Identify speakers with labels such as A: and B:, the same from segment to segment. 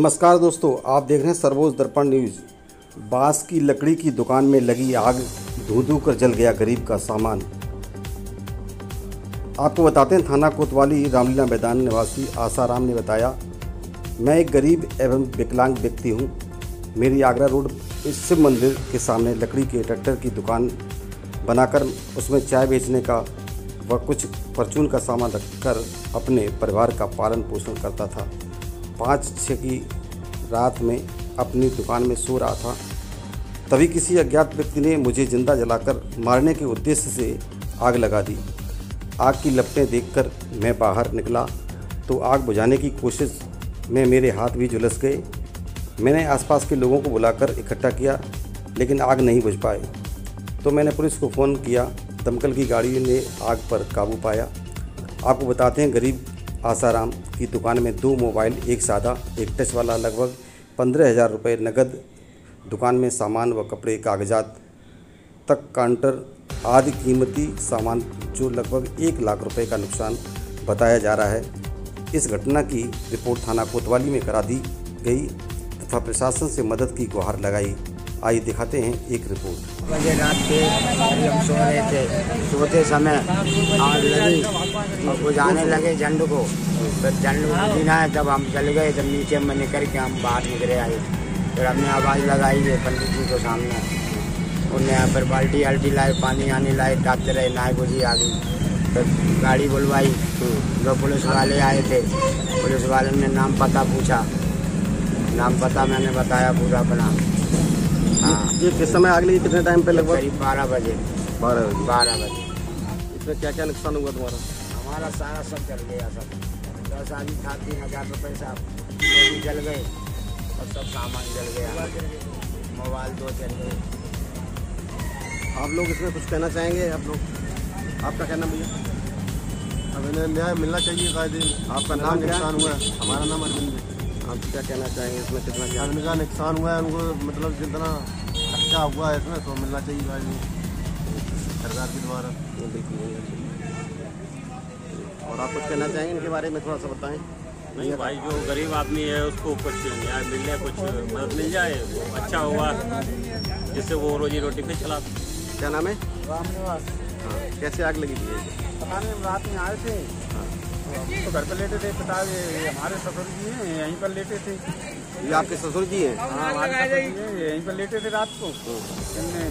A: नमस्कार दोस्तों, आप देख रहे हैं सर्वोच्च दर्पण न्यूज़। बांस की लकड़ी की दुकान में लगी आग, धू कर जल गया गरीब का सामान। आपको बताते हैं, थाना कोतवाली रामलीला मैदान निवासी आसाराम ने बताया, मैं एक गरीब एवं विकलांग व्यक्ति हूं। मेरी आगरा रोड शिव मंदिर के सामने लकड़ी के ट्रैक्टर की दुकान बनाकर उसमें चाय बेचने का व कुछ परचून का सामान रखकर अपने परिवार का पालन पोषण करता था। 5-6 की रात में अपनी दुकान में सो रहा था, तभी किसी अज्ञात व्यक्ति ने मुझे जिंदा जलाकर मारने के उद्देश्य से आग लगा दी। आग की लपटें देखकर मैं बाहर निकला तो आग बुझाने की कोशिश में मेरे हाथ भी झुलस गए। मैंने आसपास के लोगों को बुलाकर इकट्ठा किया, लेकिन आग नहीं बुझ पाए। तो मैंने पुलिस को फ़ोन किया। दमकल की गाड़ी ने आग पर काबू पाया। आपको बताते हैं, गरीब आसाराम की दुकान में 2 मोबाइल, एक सादा एक टच वाला, लगभग 15,000 रुपये नकद, दुकान में सामान व कपड़े, कागजात तक, काउंटर आदि कीमती सामान, जो लगभग 1 लाख रुपये का नुकसान बताया जा रहा है। इस घटना की रिपोर्ट थाना कोतवाली में करा दी गई तथा प्रशासन से मदद की गुहार लगाई। आइए दिखाते हैं एक रिपोर्ट।
B: बजे रात के हम सो रहे थे, सोते समय आग लगी और बुझाने लगे झंड को। फिर झंड बुझना है, तब हम चल गए। जब नीचे में निकल के हम बाहर निकले आए, फिर हमने आवाज़ लगाई है पंडित जी को सामने। उन्हें फिर बाल्टी आल्टी लाए, पानी आने लाए, डालते रहे, ना बुझी आ गई। फिर गाड़ी बुलवाई, जो पुलिस वाले आए थे। पुलिस वाले ने नाम पता पूछा, नाम पता मैंने बताया पूरा अपना। हाँ,
A: ये किस समय आग लगी? कितने टाइम पे? लगभग
B: करीब 12 बजे। 12 बजे।
A: इसमें क्या क्या नुकसान हुआ तुम्हारा?
B: हमारा सारा सब जल गया। सब 10 आदमी था, 3,000 रुपये साहब वो भी जल गए और सब सामान जल गया। मोबाइल 2 जल गए।
A: आप लोग इसमें कुछ कहना चाहेंगे? आप लोग, आपका कहना भैया?
C: अब इन्हें न्याय मिलना चाहिए। कायदे
A: आपका नाम क्या?
C: नुकसान हुआ है। हमारा नाम अरविंद है।
A: आप क्या कहना चाहेंगे? इसमें कितना क्या
C: आदमी का नुकसान हुआ है, उनको मतलब जितना खर्चा हुआ है इसमें तो मिलना चाहिए कायदे सरकार के द्वारा।
A: और आप कुछ कहना चाहेंगे इनके बारे में? थोड़ा सा बताएं।
D: नहीं भाई, जो गरीब आदमी है उसको कुछ न्याय मिल जाए, कुछ मदद मिल जाए, वो अच्छा होगा, जिससे वो रोजी रोटी पे चला।
A: क्या नाम है?
B: रामनिवास।
A: हाँ, कैसे आग लगी थी?
B: पता नहीं, रात में आए थे तो घर पर लेटे थे। पिता ये हमारे ससुर जी हैं, यहीं पर लेटे थे।
A: ये आपके ससुर जी हैं?
B: हाँ, हमारे ससुर जी हैं, यहीं पर लेटे थे रात को। इनने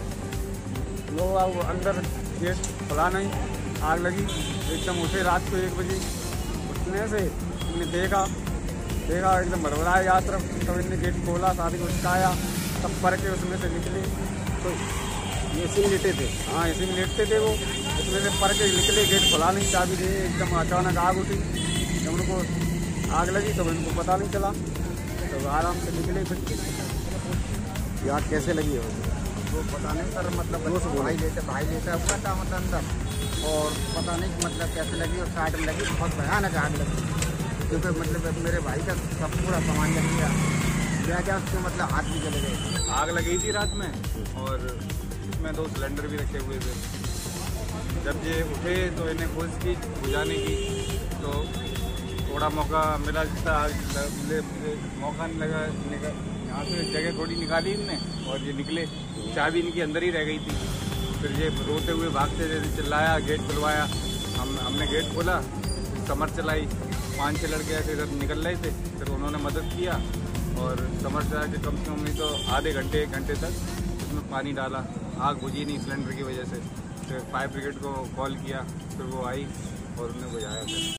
B: लोग अंदर गेट खुला नहीं, आग लगी। एकदम उठे रात को 1 बजे। उठने से इन्हें देखा एकदम भरभराए या तरफ। तब इनने गेट खोला, शादी को उचकाया, तब पर के उसमें से निकले।
A: तो ये इसी में लेटे थे?
B: हाँ, इसी में लेटते थे वो। उसमें से पर के निकले, गेट खुला नहीं, चाबी दे, एकदम अचानक आग उठी। जब उनको आग लगी तब इनको पता नहीं चला, तो आराम से निकले। फिर
A: ये आग कैसे लगी है?
B: वो पता नहीं सर, मतलब भाई लेते हुआ था मतलब अंदर, और पता नहीं मतलब कैसे लगी। और साइड में लगी, बहुत भयानक आग लगी, क्योंकि मतलब मेरे भाई का सब पूरा सामान जल गया। क्या उसके मतलब हाथ भी जल गए।
D: आग लगी थी रात में, और इसमें 2 सिलेंडर भी रखे हुए थे। जब ये उठे तो इन्हें कोशिश की बुझाने की, तो थोड़ा मौका मिला, जितना मौका नहीं लगा। यहाँ से जगह थोड़ी निकाली इनने और ये निकले। चाबी इनकी अंदर ही रह गई थी। फिर ये रोते हुए भागते थे, चिल्लाया, गेट खुलवाया। हमने गेट खोला, समर चलाई। 5-6 लड़के ऐसे इधर निकल रहे थे। फिर उन्होंने मदद किया और समर चला के कम से कम नहीं तो आधे घंटे 1 घंटे तक उसमें पानी डाला। आग बुझी नहीं सिलेंडर की वजह से। फिर फायर ब्रिगेड को कॉल किया, फिर वो आई और उन्हें बुझाया।